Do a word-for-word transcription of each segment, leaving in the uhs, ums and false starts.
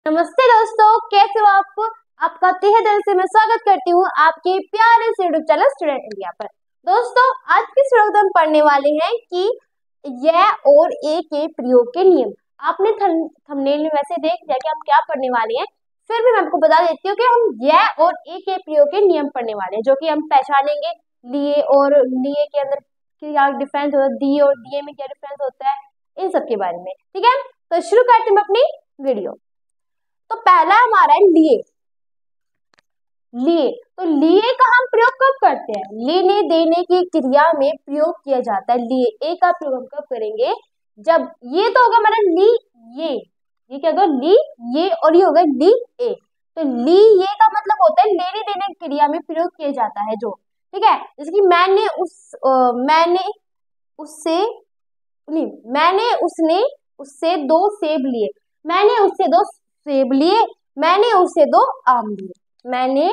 नमस्ते दोस्तों, कैसे हो आप? आपका तहे दिल से मैं स्वागत करती हूँ आपके प्यारे से यूट्यूब चैनल स्टूडेंट इंडिया पर। दोस्तों, आज की इस वीडियो में हम पढ़ने वाले हैं कि यह और ए के प्रयोग के नियम। आपने थंबनेल में वैसे देख लिया कि हम क्या पढ़ने वाले हैं, फिर भी मैं आपको बता देती हूँ कि हम यह और ए के प्रयोग के नियम पढ़ने वाले हैं, जो कि हम पहचानेंगे। लिए और लिए के अंदर क्या डिफरेंस होता है, दिए और दिए में क्या डिफरेंस होता है, इन सब के बारे में। ठीक है, तो शुरू करते हैं अपनी वीडियो। तो पहला हमारा है लिए। लिए तो लिए का हम प्रयोग कब करते हैं? लेने देने की क्रिया में प्रयोग किया जाता है लिए। ए का प्रयोग हम कब करेंगे? जब ये तो होगा हमारा ली ये ये क्या होगा? ली ये और ये होगा ली ए। तो ली ये का मतलब होता है लेने देने की क्रिया में प्रयोग किया जाता है जो। ठीक है, जैसे कि मैंने उस आ, मैंने उससे नहीं मैंने उसने उससे दो सेब लिए। मैंने उससे दो सेब लिए। मैंने उससे दो आम लिए। मैंने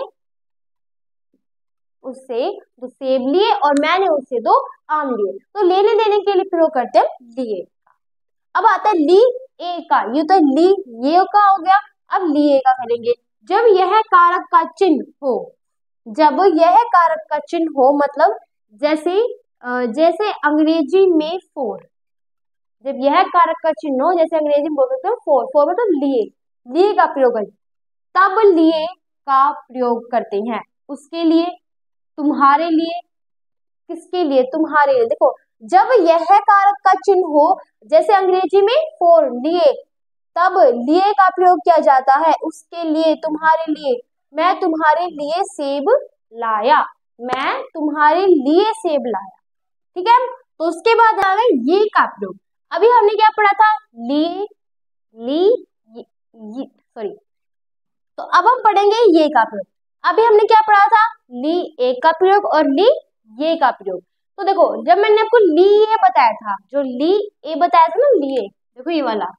उससे दो सेब लिए और मैंने उससे दो आम लिए। तो लेने देने के लिए प्रयोग करते हैं लिए। अब आता है ली ए का। ये तो ली ये का हो गया। अब लिए का करेंगे। जब यह कारक का चिन्ह हो जब यह कारक का चिन्ह हो मतलब जैसे जैसे अंग्रेजी में फोर। जब यह कारक का चिन्ह हो, जैसे अंग्रेजी में बोल सकते हो फोर। फोर मतलब लिए लिए का प्रयोग है, तब लिए का प्रयोग करते हैं। उसके लिए, तुम्हारे लिए, किसके लिए? तुम्हारे लिए। देखो, जब यह कारक का चिन्ह हो, जैसे अंग्रेजी में फोर लिए, तब लिए का प्रयोग किया जाता है। उसके लिए, तुम्हारे लिए। मैं तुम्हारे लिए सेब लाया। मैं तुम्हारे लिए सेब लाया। ठीक है, तो उसके बाद आ गया ये का प्रयोग। अभी हमने क्या पढ़ा था? लिए ली सॉरी तो अब हम पढ़ेंगे ये का प्रयोग। अभी हमने क्या पढ़ा था? ली ए का प्रयोग और ली ये का प्रयोग। तो देखो, जब मैंने आपको ली ये बताया था, जो ली ए बताया था ना, लिए, देखो ये वाला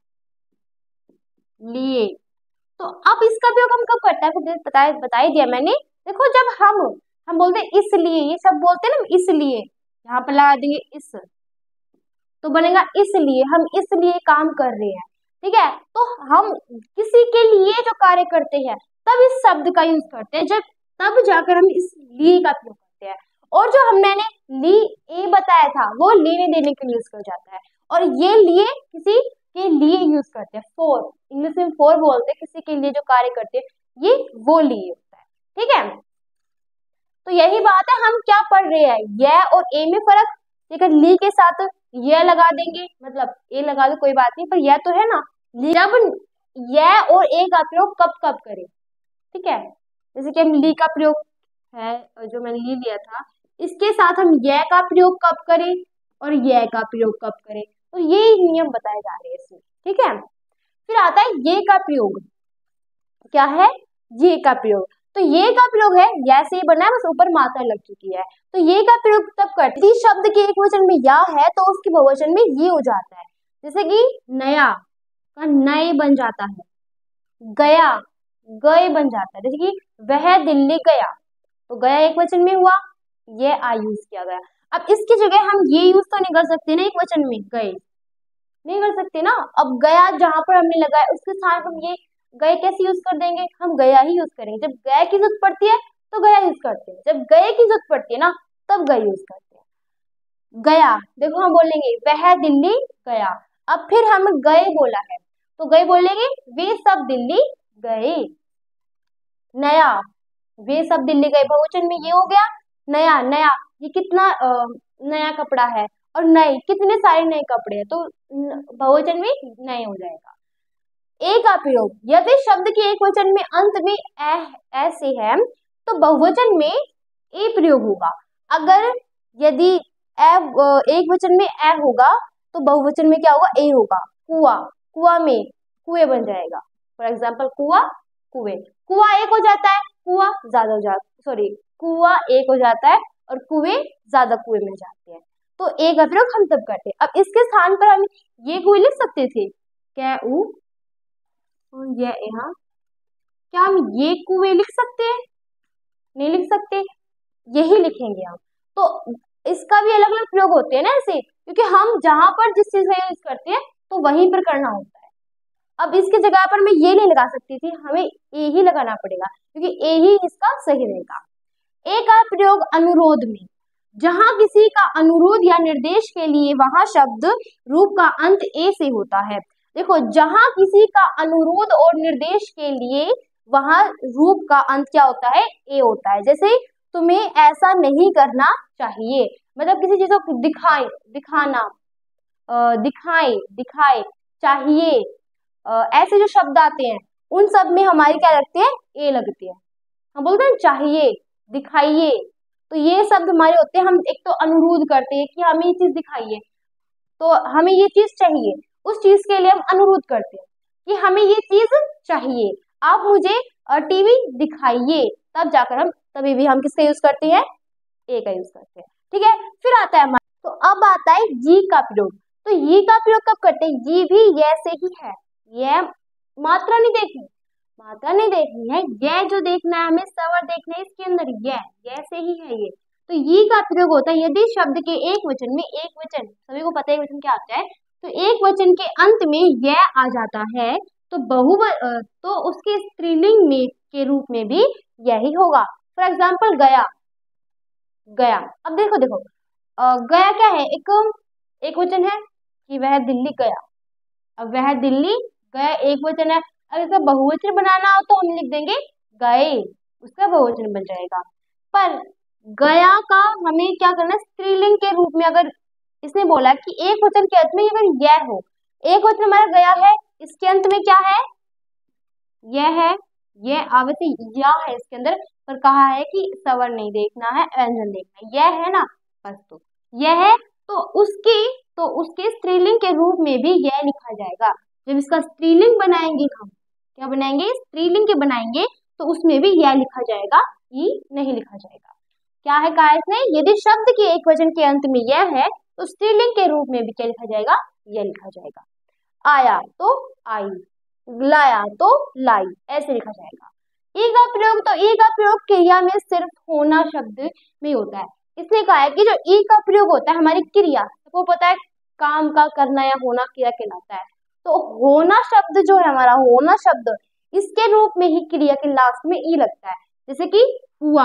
लिए, तो अब इसका प्रयोग हम कब करते हैं? बताया बता ही दिया मैंने। देखो, जब हम हम बोलते हैं इसलिए, ये सब बोलते हैं ना, इसलिए यहाँ पर लगा देंगे इस, तो बनेगा इसलिए, हम इसलिए काम कर रहे हैं। ठीक है, तो हम किसी के लिए जो कार्य करते हैं तब इस शब्द का यूज करते हैं, जब तब जाकर हम इस लिए का प्रयोग करते हैं। और जो हम मैंने ली ए बताया था वो लेने देने के लिए यूज कर जाता है, और ये लिए किसी के लिए यूज करते हैं। फोर, इंग्लिश में फोर बोलते हैं किसी के लिए जो कार्य करते हैं, ये वो लिए होता है। ठीक है, तो यही बात है, हम क्या पढ़ रहे हैं? यह और ए में फर्क। ठीक है, ली के साथ यह लगा देंगे, मतलब ए लगा दो कोई बात नहीं, पर यह तो है ना। जब यह और ए का प्रयोग कब कब करें? ठीक है, जैसे कि हम ली का प्रयोग है, जो मैंने ली लिया था, इसके साथ हम यह का प्रयोग कब करें और यह का प्रयोग कब करें, तो ये नियम बताए जा रहे हैं इसमें। ठीक है, फिर आता है ये का प्रयोग। क्या है? ये का प्रयोग। तो ये का प्रयोग है, या से ही बना है, बस ऊपर मात्रा लग चुकी है। तो ये का प्रयोग तब करते हैं शब्द के एक वचन में या है तो उसके बहुवचन में ये हो जाता है। जैसे कि नया का नए बन जाता है, गया गए बन जाता है। जैसे कि वह दिल्ली गया, तो गया एक वचन में हुआ, ये आ यूज किया गया। अब इसकी जगह हम ये यूज तो नहीं कर सकते ना, एक वचन में गए नहीं कर सकते ना। अब गया जहां पर हमने लगाया उसके स्थान पर ये गए कैसे यूज कर देंगे? हम गया ही यूज करेंगे। जब गए की जरूरत पड़ती है तो गया यूज करते हैं, जब गए की जरूरत पड़ती है ना तब गए यूज करते हैं। गया, देखो हम बोलेंगे वह दिल्ली गया। अब फिर हम गए बोला है तो गए बोलेंगे वे सब दिल्ली गए। नया, वे सब दिल्ली गए, बहुवचन में ये हो गया नया। नया, ये कितना आ, नया कपड़ा है, और नए, कितने सारे नए कपड़े हैं, तो बहुवचन में नए हो जाएगा। ए का प्रयोग, यदि शब्द के एक वचन में अंत में ए ऐसे है तो बहुवचन में ए प्रयोग होगा। अगर यदि ए एक वचन में ए होगा तो बहुवचन में क्या होगा? ए होगा। कुआ, कुआ में कुएं बन जाएगा। फॉर एग्जाम्पल कुआ कुएं, कुआ एक हो जाता है, कुआ ज्यादा हो जाता सॉरी कुआ एक हो जाता है और कुएं ज्यादा कुएं में जाते हैं। तो ए का प्रयोग हम तब करते हैं। अब इसके स्थान पर हम ये कुएं लिख सकते थे, क्या ऊ ये यहाँ, क्या हम ये कुएं लिख सकते हैं? नहीं लिख सकते, यही लिखेंगे हम। तो इसका भी अलग अलग प्रयोग होते हैं ना ऐसे, क्योंकि हम जहां पर जिस चीज का यूज करते हैं तो वहीं पर करना होता है। अब इसके जगह पर मैं ये नहीं लगा सकती थी, हमें ए ही लगाना पड़ेगा क्योंकि ए ही इसका सही रहेगा। ए का प्रयोग अनुरोध में, जहां किसी का अनुरोध या निर्देश के लिए वहां शब्द रूप का अंत ए से होता है। देखो, जहां किसी का अनुरोध और निर्देश के लिए वहां रूप का अंत क्या होता है, ए होता है। जैसे तुम्हें ऐसा नहीं करना चाहिए, मतलब किसी चीज को दिखाए, दिखाना, दिखाए दिखाए चाहिए, ऐसे जो शब्द आते हैं उन सब में हमारी क्या लगती है, ए लगती है। हम बोलते हैं चाहिए, दिखाइए, तो ये शब्द हमारे होते हैं। हम एक तो अनुरोध करते हैं कि हमें ये चीज दिखाइए, तो हमें ये चीज चाहिए, उस चीज के लिए हम अनुरोध करते हैं कि हमें ये चीज चाहिए, आप मुझे टीवी दिखाइए, तब जाकर हम, तभी भी हम किसका यूज करते हैं, ए का यूज करते हैं। ठीक है, फिर आता है हमारा, तो अब आता है जी का प्रयोग। तो ये का प्रयोग कब करते हैं, जी भी ये से ही है, ये मात्रा नहीं देखनी, मात्रा नहीं देखनी है, ये जो देखना है हमें, स्वर देखना है, इसके अंदर ये ये से ही है ये। तो ये का प्रयोग होता है यदि शब्द के एक वचन में, एक वचन सभी को पता है एक वचन क्या आता है, तो एक वचन के अंत में यह आ जाता है, तो बहु तो उसके स्त्रीलिंग में के रूप में भी यही होगा। फॉर एग्जाम्पल गया, गया। अब देखो देखो आ, गया क्या है, एक एक वचन है कि वह दिल्ली गया। अब वह दिल्ली गया एक वचन है, अगर इसका बहुवचन बनाना हो तो हम लिख देंगे गए, उसका बहुवचन बन जाएगा। पर गया का हमें क्या करना है, स्त्रीलिंग के रूप में, अगर इसने बोला कि एक वचन के अंत में अगर यह हो, एक वचन हमारा गया है, इसके अंत में क्या है, यह है, यह आवश्य या है इसके अंदर, पर कहा है कि स्वर नहीं देखना है, व्यंजन देखना है, यह है ना, बस तो यह है, तो उसके तो उसके स्त्रीलिंग के रूप में भी यह लिखा जाएगा। जब इसका स्त्रीलिंग बनाएंगे हम, क्या बनाएंगे, स्त्रीलिंग के बनाएंगे, तो उसमें भी यह लिखा जाएगा, ये नहीं लिखा जाएगा। क्या है कहा इसने, यदि शब्द के एक वचन के अंत में यह है तो स्त्रीलिंग के रूप में भी क्या लिखा जाएगा, यह लिखा जाएगा। आया तो आई, लाया तो लाई, ऐसे लिखा जाएगा। ई का प्रयोग, तो ई का प्रयोग क्रिया में सिर्फ होना शब्द में होता है। इसने कहा है कि जो ई का प्रयोग होता है हमारी क्रिया, वो पता है काम का करना या होना क्रिया कहलाता है। तो होना शब्द जो है हमारा, होना शब्द, इसके रूप में ही क्रिया के लास्ट में ई लगता है। जैसे कि हुआ,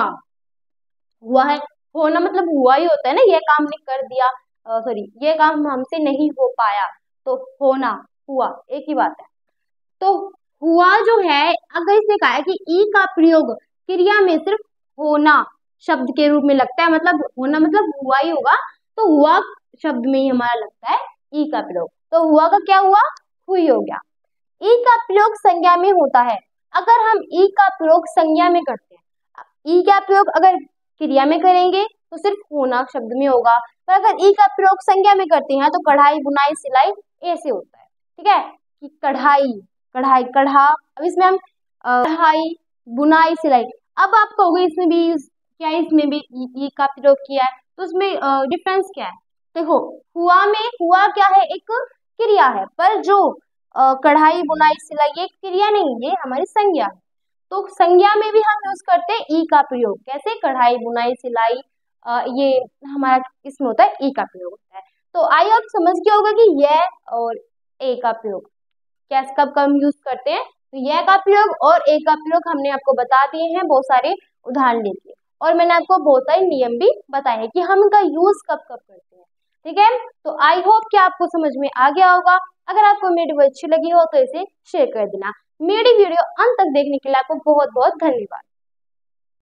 हुआ है, होना मतलब हुआ ही होता है ना, ये काम ने कर दिया, सॉरी ये काम हमसे नहीं हो पाया, तो होना हुआ एक ही बात है। तो हुआ जो है, अगर इसने कहा है कि ई का प्रयोग क्रिया में सिर्फ होना शब्द के रूप में लगता है, मतलब होना मतलब हुआ ही होगा, तो हुआ शब्द में ही हमारा लगता है ई का प्रयोग। तो हुआ का क्या हुआ, हुई हो गया। ई का प्रयोग संज्ञा में होता है। अगर हम ई का प्रयोग संज्ञा में करते हैं, ई का प्रयोग अगर क्रिया में करेंगे तो सिर्फ होना शब्द में होगा, पर अगर ई का प्रयोग संज्ञा में करते हैं तो कढ़ाई, बुनाई, सिलाई ऐसे होता है। ठीक है, कि कढ़ाई, कढ़ाई, कढ़ा, अब इसमें हम कढ़ाई, बुनाई, सिलाई। अब आप कहोगे इसमें भी क्या है, इसमें भी ई का प्रयोग किया है, तो उसमें डिफरेंस क्या है। देखो, हुआ में, हुआ क्या है, एक क्रिया है, पर जो कढ़ाई, बुनाई, सिलाई ये क्रिया नहीं, ये हमारी संज्ञा है। तो संज्ञा में भी हम यूज करते हैं ई का प्रयोग। कैसे, कढ़ाई, बुनाई, सिलाई, आ, ये हमारा इसमें होता है ई का प्रयोग होता है। तो आई आप समझ गया होगा कि यह और ए का प्रयोग कैसे कब कब यूज करते हैं। तो यह का प्रयोग और ए का प्रयोग हमने आपको बता दिए हैं बहुत सारे उदाहरण लेके, और मैंने आपको बहुत सारे नियम भी बताए हैं कि हम इनका यूज कब कब करते हैं। ठीक है, तो आई होप कि आपको समझ में आ गया होगा। अगर आपको मेरी वीडियो अच्छी लगी हो तो इसे शेयर कर देना। मेरी वीडियो अंत तक देखने के लिए आपको बहुत बहुत धन्यवाद।